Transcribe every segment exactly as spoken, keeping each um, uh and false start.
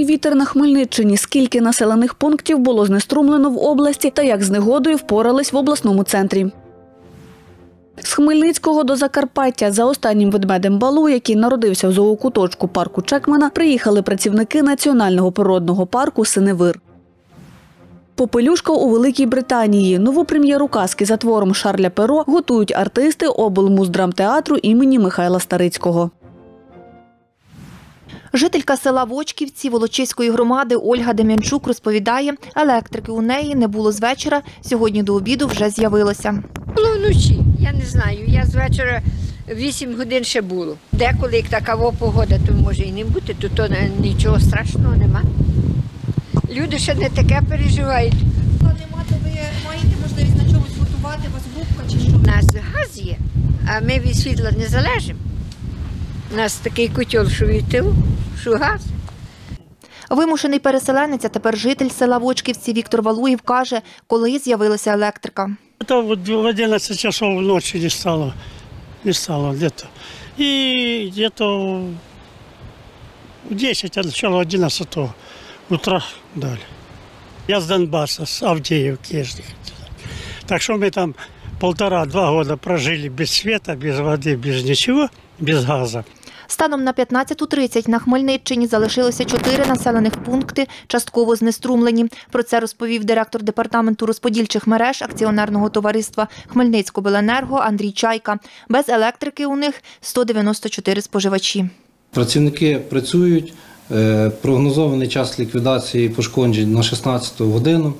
вітер на Хмельниччині, скільки населених пунктів було знеструмлено в області та як з негодою впорались в обласному центрі. З Хмельницького до Закарпаття за останнім ведмедем Балу, який народився в зоокуточку парку Чекмана, приїхали працівники Національного природного парку Синевир. «Попелюшка» у Великій Британії. Нову прем'єру казки за твором Шарля Перо готують артисти облмуздрамтеатру імені Михайла Старицького. Жителька села Вочківці Волочиської громади Ольга Дем'янчук розповідає, електрики у неї не було з вечора, сьогодні до обіду вже з'явилося. Було вночі, я не знаю, я з вечора вісім годин ще було. Деколи, як така погода, то може і не бути, то, то нічого страшного нема. Люди ще не таке переживають. Коли нема, то ви маєте можливість на чомусь готувати, у вас група чи що? У нас газ є, а ми від світла не залежимо. У нас такий котел, що від тилу, що газ. Вимушений переселенець, а тепер житель села Вочківці Віктор Валуєв каже, коли з'явилася електрика. Это вот в одиннадцать часов ночи не стало, не стало где-то. И где-то в десять, а начало одиннадцатого утра дали. Я с Донбасса, с Авдеевки. Так что мы там полтора-два года прожили без света, без воды, без ничего, без газа. Станом на п'ятнадцяту тридцять на Хмельниччині залишилося чотири населених пункти, частково знеструмлені. Про це розповів директор департаменту розподільчих мереж акціонерного товариства Хмельницькобленерго Андрій Чайка. Без електрики у них сто дев'яносто чотири споживачі. Працівники працюють. Прогнозований час ліквідації пошкоджень на шістнадцяту годину.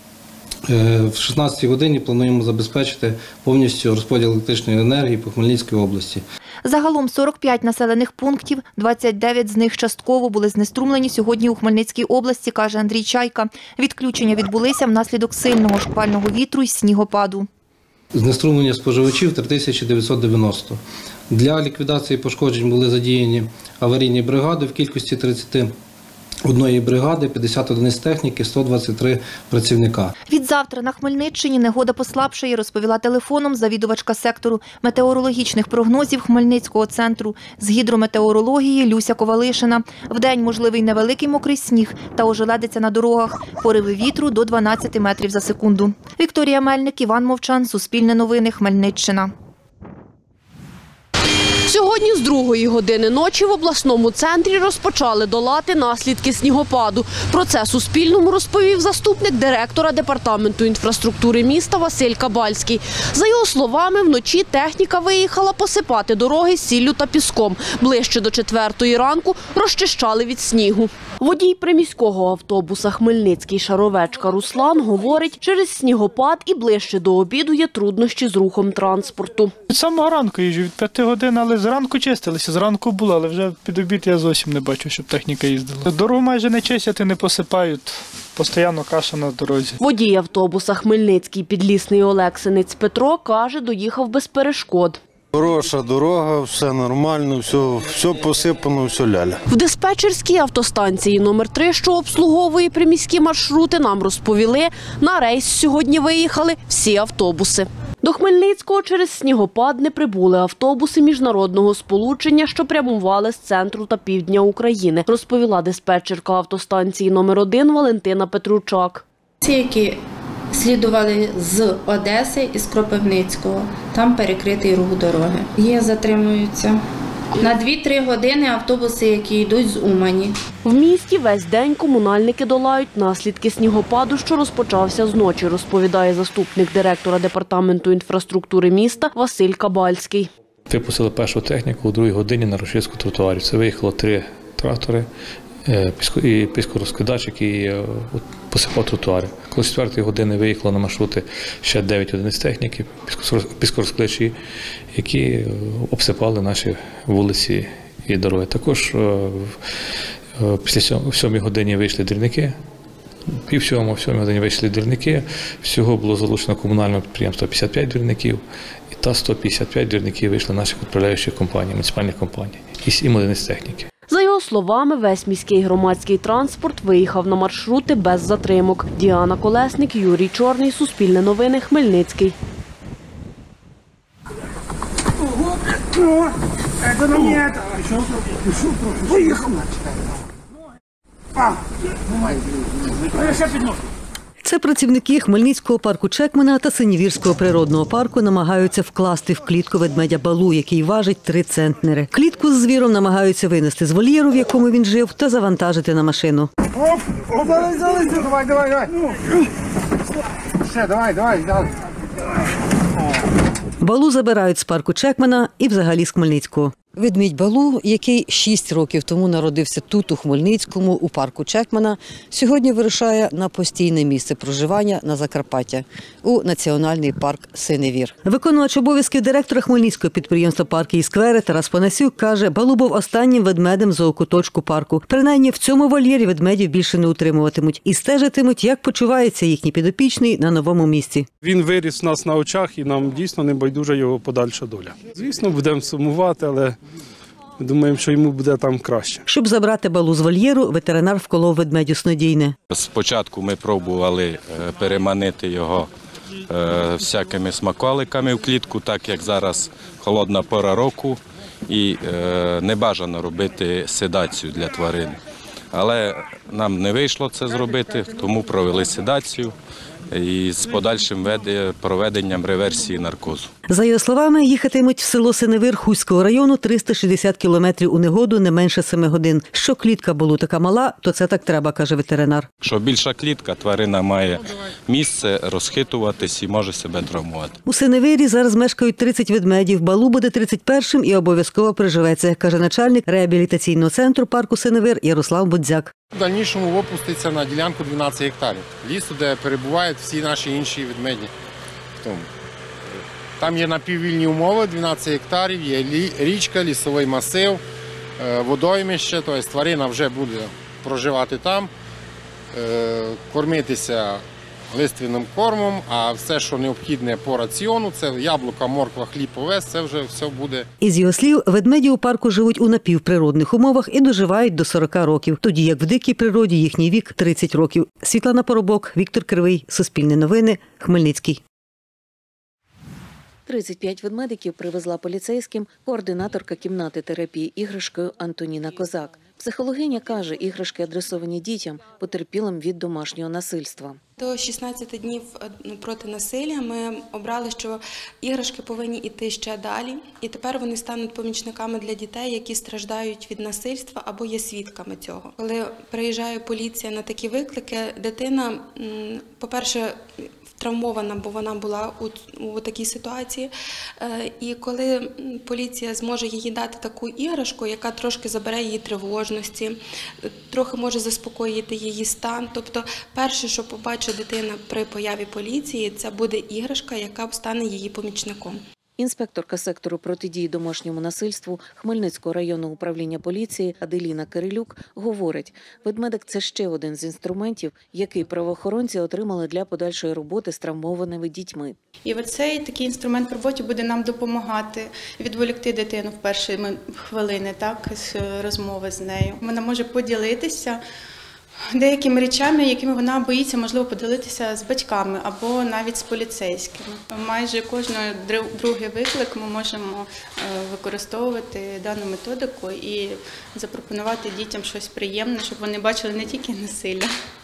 В шістнадцятій годині плануємо забезпечити повністю розподіл електричної енергії по Хмельницькій області. Загалом сорок п'ять населених пунктів, двадцять дев'ять з них частково були знеструмлені сьогодні у Хмельницькій області, каже Андрій Чайка. Відключення відбулися внаслідок сильного шквального вітру і снігопаду. Знеструмлення споживачів – три тисячі дев'ятсот дев'яносто. Для ліквідації пошкоджень були задіяні аварійні бригади в кількості тридцяти однієї бригади, п'ятдесят одиниць техніки, сто двадцять три працівника. Відзавтра на Хмельниччині негода послабшає, розповіла телефоном завідувачка сектору метеорологічних прогнозів Хмельницького центру з гідрометеорології Люся Ковалишина. Вдень можливий невеликий мокрий сніг та ожеледиця на дорогах. Пориви вітру до дванадцяти метрів за секунду. Вікторія Мельник, Іван Мовчан, Суспільне новини, Хмельниччина. Сьогодні з другої години ночі в обласному центрі розпочали долати наслідки снігопаду. Про це Суспільному розповів заступник директора департаменту інфраструктури міста Василь Кабальський. За його словами, вночі техніка виїхала посипати дороги сіллю та піском. Ближче до четвертої ранку розчищали від снігу. Водій приміського автобуса «Хмельницький Шаровечка» Руслан говорить, через снігопад і ближче до обіду є труднощі з рухом транспорту. Від самого ранку їжджу, від п'яти годин, але зранку чистилися, зранку було, але вже під обід я зовсім не бачу, щоб техніка їздила. Дорогу майже не чистять і не посипають, постійно каша на дорозі. Водій автобуса «Хмельницький Підлісний Олексинець» Петро каже, доїхав без перешкод. Хороша дорога, все нормально, все, все посипано, все ляля. В диспетчерській автостанції номер три, що обслуговує приміські маршрути, нам розповіли, на рейс сьогодні виїхали всі автобуси. До Хмельницького через снігопад не прибули автобуси міжнародного сполучення, що прямували з центру та півдня України, розповіла диспетчерка автостанції номер один Валентина Петручак. Ці, які слідували з Одеси і з Кропивницького, там перекритий рух дороги. Є, затримуються. На дві-три години автобуси, які йдуть з Умані. В місті весь день комунальники долають наслідки снігопаду, що розпочався зночі, розповідає заступник директора департаменту інфраструктури міста Василь Кабальський. Випустили першу техніку о другій годині на розчистку тротуарів. Це виїхало три трактори і піскорозкидач, який посипав тротуари. Коли з четвертої години виїхало на маршрути ще дев'ять одиниць техніки, піскорозкидачі, які обсипали наші вулиці і дороги. Також після сьомої години вийшли дільники, пів сьомого, в сьомій годині вийшли дільники. Всього було залучено комунального підприємства п'ятдесят п'ять дільників, і та сто п'ятдесят п'ять дільників вийшли наших управляючих компаній, муніципальних компаній і сім одиниць техніки. За його словами, весь міський громадський транспорт виїхав на маршрути без затримок. Діана Колесник, Юрій Чорний, Суспільне новини, Хмельницький. Це працівники Хмельницького парку Чекмена та Синівірського природного парку намагаються вкласти в клітку ведмедя Балу, який важить три центнери. Клітку з звіром намагаються винести з вольєру, в якому він жив, та завантажити на машину. Оп, оп, давай, давай, давай, давай. Ще, давай, давай, давай. Балу забирають з парку Чекмена і взагалі з Хмельницького. Ведмідь Балу, який шість років тому народився тут, у Хмельницькому, у парку Чекмена, сьогодні вирушає на постійне місце проживання на Закарпаття – у Національний парк Синевір. Виконувач обов'язків директора Хмельницького підприємства «Парки і сквери» Тарас Панасюк каже, Балу був останнім ведмедем зоокуточку парку. Принаймні в цьому вольєрі ведмедів більше не утримуватимуть і стежитимуть, як почувається їхній підопічний на новому місці. Він виріс у нас на очах і нам дійсно не байдужа його подальша доля. Звісно, будемо сумувати, але думаємо, що йому буде там краще. Щоб забрати Балу з вольєру, ветеринар вколов ведмедю снодійне. Спочатку ми пробували переманити його всякими смаколиками в клітку, так як зараз холодна пора року і не бажано робити седацію для тварин. Але нам не вийшло це зробити, тому провели седацію і з подальшим проведенням реверсії наркозу. За його словами, їхатимуть в село Синевир Хуського району триста шістдесят кілометрів у негоду не менше семи годин. Що клітка Балу така мала, то це так треба, каже ветеринар. Якщо більша клітка, тварина має місце розхитуватись і може себе травмувати. У Синевирі зараз мешкають тридцять ведмедів. Балу буде тридцять першим і обов'язково приживеться, каже начальник реабілітаційного центру парку Синевир Ярослав Будзяк. В дальнішому випуститься на ділянку дванадцять гектарів лісу, де перебувають всі наші інші ведмеді. Там є напіввільні умови, дванадцять гектарів, є річка, лісовий масив, водоймище, тобто тварина вже буде проживати там, кормитися лиственним кормом, а все, що необхідне по раціону, це яблука, морква, хліб, овес, це вже все буде. Із його слів, ведмеді у парку живуть у напівприродних умовах і доживають до сорока років, тоді як в дикій природі їхній вік – тридцять років. Світлана Поробок, Віктор Кривий, Суспільне новини, Хмельницький. тридцять п'ять ведмедиків привезла поліцейським координаторка кімнати терапії іграшкою Антоніна Козак. Психологиня каже, іграшки адресовані дітям, потерпілим від домашнього насильства. До шістнадцяти днів проти насилля ми обрали, що іграшки повинні йти ще далі. І тепер вони стануть помічниками для дітей, які страждають від насильства або є свідками цього. Коли приїжджає поліція на такі виклики, дитина, по-перше, травмована, бо вона була у, у такій ситуації. І коли поліція зможе їй дати таку іграшку, яка трошки забере її тривожності, трохи може заспокоїти її стан. Тобто перше, що побачить дитина при появі поліції, це буде іграшка, яка стане її помічником. Інспекторка сектору протидії домашньому насильству Хмельницького районного управління поліції Аделіна Кирилюк говорить, ведмедик – це ще один з інструментів, який правоохоронці отримали для подальшої роботи з травмованими дітьми. І оцей такий інструмент в роботі буде нам допомагати відволікти дитину в перші хвилини, так, з розмови з нею. Вона може поділитися деякими речами, якими вона боїться, можливо, поділитися з батьками або навіть з поліцейськими. Майже кожен другий виклик ми можемо використовувати дану методику і запропонувати дітям щось приємне, щоб вони бачили не тільки насилля,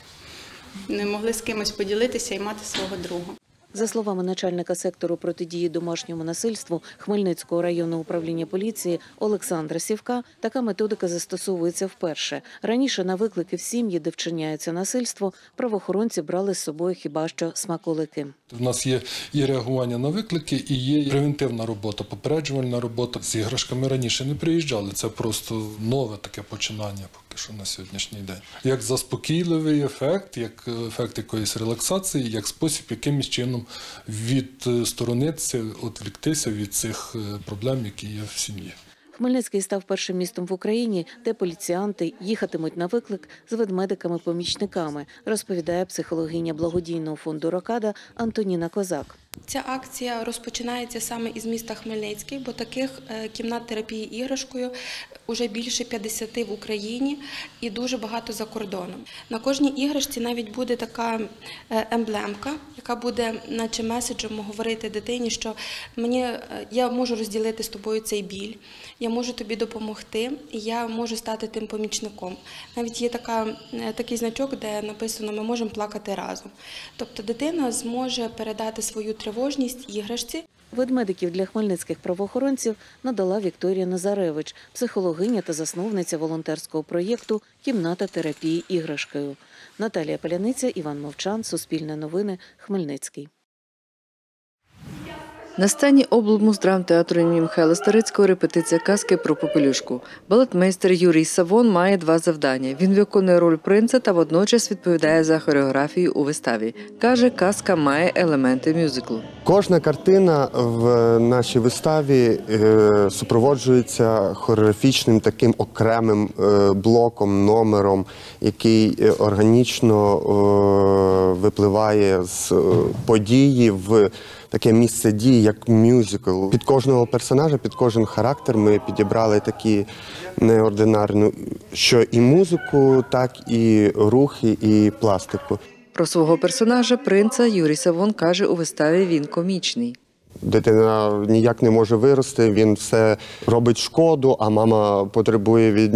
не могли з кимось поділитися і мати свого друга. За словами начальника сектору протидії домашньому насильству Хмельницького районного управління поліції Олександра Сівка, така методика застосовується вперше. Раніше на виклики в сім'ї, де вчиняється насильство, правоохоронці брали з собою хіба що смаколики. У нас є і реагування на виклики, і є превентивна робота, попереджувальна робота. З іграшками раніше не приїжджали, це просто нове таке починання поки що на сьогоднішній день. Як заспокійливий ефект, як ефект якоїсь релаксації, як спосіб якимось чином відсторонитися, відвліктися від цих проблем, які є в сім'ї. Хмельницький став першим містом в Україні, де поліціянти їхатимуть на виклик з ведмедиками-помічниками, розповідає психологиня благодійного фонду «Рокада» Антоніна Козак. Ця акція розпочинається саме із міста Хмельницький, бо таких кімнат терапії іграшкою уже більше п'ятдесят в Україні і дуже багато за кордоном. На кожній іграшці навіть буде така емблемка, яка буде наче меседжем говорити дитині, що мені, я можу розділити з тобою цей біль, я можу тобі допомогти, і я можу стати тим помічником. Навіть є така, такий значок, де написано «Ми можемо плакати разом». Тобто дитина зможе передати свою тривожність іграшці. Ведмедиків для хмельницьких правоохоронців надала Вікторія Назаревич, психологиня та засновниця волонтерського проєкту «Кімната терапії іграшкою». Наталія Паляниця, Іван Мовчан, Суспільне новини, Хмельницький. На сцені облмуздрамтеатру імені Михайла Старицького репетиція казки про Попелюшку. Балетмейстер Юрій Савон має два завдання. Він виконує роль принца та водночас відповідає за хореографію у виставі. Каже, казка має елементи мюзиклу. Кожна картина в нашій виставі супроводжується хореографічним таким окремим блоком, номером, який органічно випливає з події в таке місце дії, як мюзикл. Під кожного персонажа, під кожен характер ми підібрали такі неординарні, що і музику, так і рухи, і пластику. Про свого персонажа, принца, Юрій Савон каже, у виставі він комічний. Дитина ніяк не може вирости, він все робить шкоду, а мама потребує від,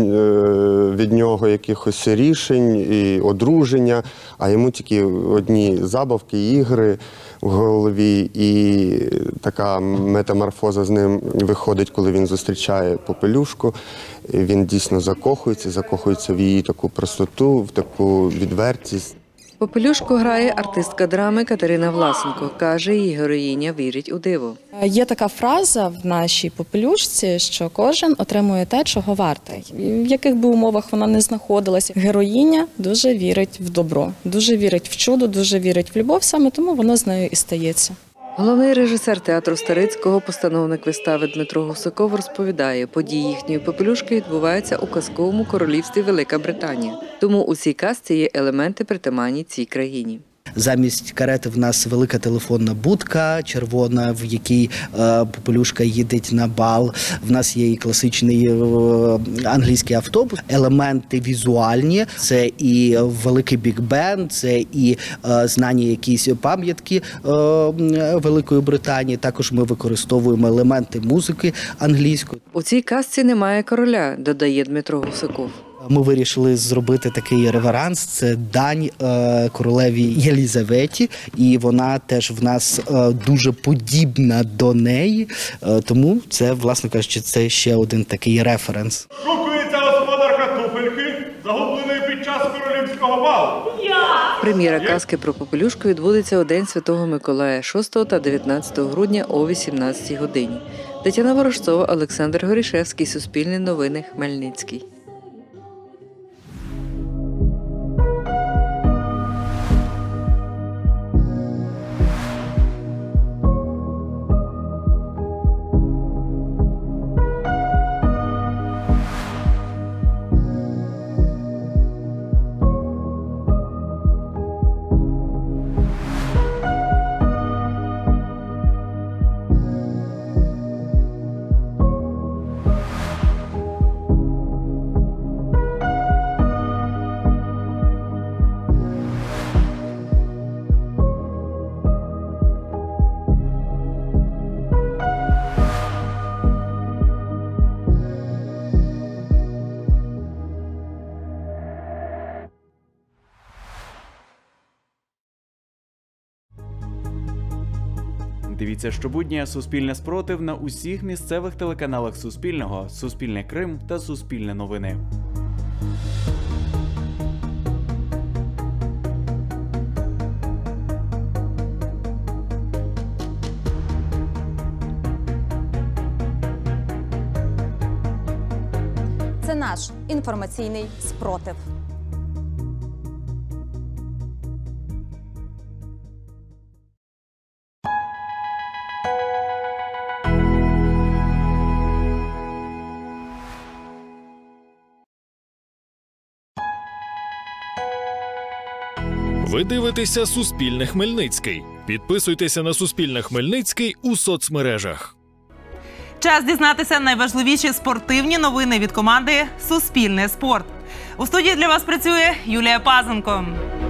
від нього якихось рішень і одруження, а йому тільки одні забавки, ігри в голові, і така метаморфоза з ним виходить, коли він зустрічає Попелюшку. Він дійсно закохується, закохується в її таку простоту, в таку відвертість. Попелюшку грає артистка драми Катерина Власенко. Каже, її героїня вірить у диво. Є така фраза в нашій Попелюшці, що кожен отримує те, чого вартий. В яких би умовах вона не знаходилася. Героїня дуже вірить в добро, дуже вірить в чудо, дуже вірить в любов, саме тому воно з нею і стається. Головний режисер театру Старицького, постановник вистави Дмитро Гусаков розповідає, події їхньої Попелюшки відбуваються у казковому королівстві Велика Британія. Тому у цій казці є елементи, притаманні цій країні. Замість карети в нас велика телефонна будка, червона, в якій е, Попелюшка їздить на бал. В нас є і класичний е, англійський автобус. Елементи візуальні – це і великий біг-бенд, це і е, знані якісь пам'ятки е, Великої Британії. Також ми використовуємо елементи музики англійської. У цій казці немає короля, додає Дмитро Гусаков. Ми вирішили зробити такий реверанс, це дань е, королеві Єлізаветі, і вона теж в нас е, дуже подібна до неї, е, тому це, власне кажучи, це ще один такий референс. Шукується господарка туфельки, загубленої під час королівського балу. Прем'єра казки про Попелюшку відбудеться у День Святого Миколая шостого та дев'ятнадцятого грудня о вісімнадцятій годині. Тетяна Ворожцова, Олександр Горішевський, Суспільне новини, Хмельницький. Дивіться щобудня «Суспільне спротив» на усіх місцевих телеканалах Суспільного, Суспільне Крим та Суспільне новини. Це наш інформаційний спротив. Ви дивитеся «Суспільне Хмельницький». Підписуйтеся на «Суспільне Хмельницький» у соцмережах. Час дізнатися найважливіші спортивні новини від команди «Суспільне спорт». У студії для вас працює Юлія Пазенко.